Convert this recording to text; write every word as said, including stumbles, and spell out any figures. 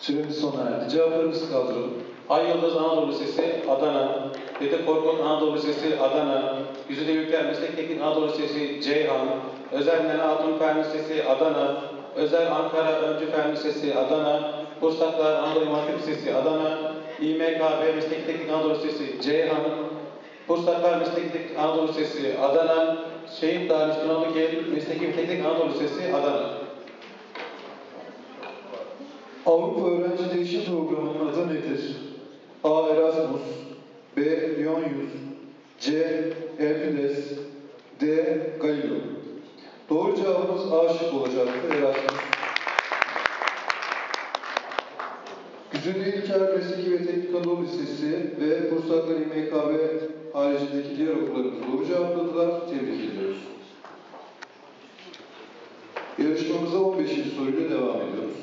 Süremiz sona erdi. Cevaplarınızı kaldıralım. Ay Yıldız Anadolu Lisesi Adana, Dede Korkut Anadolu Lisesi Adana, Güzide Ülker Meslek Teknik Anadolu Lisesi Ceyhan, Özel Mene Hatun Fen Lisesi Adana, Özel Ankara Öncü Fen Lisesi Adana, Bursaklar Anadolu İmam Hatip Lisesi Adana, İ M K B Meslek Teknik Anadolu Lisesi Ceyhan, Bursaklar Meslek Teknik Anadolu Lisesi Adana, Şehit Dağı Müslüman Anadolu Meslek Teknik Anadolu Lisesi Adana. Avrupa Öğrenci Değişim Programı'nın adı nedir? A. Erasmus, B. Lyonius, C. Hercules, D. Galileo. Doğru cevabımız A şık olacaktı. Erasmus. Güzide İlker Mesleki ve Teknik Anadolu Lisesi ve Bursaklar İ M K B haricindeki diğer okullarımız doğru cevapladılar. Tebrik ediyoruz. Yarışmamıza on beşinci soruyla devam ediyoruz.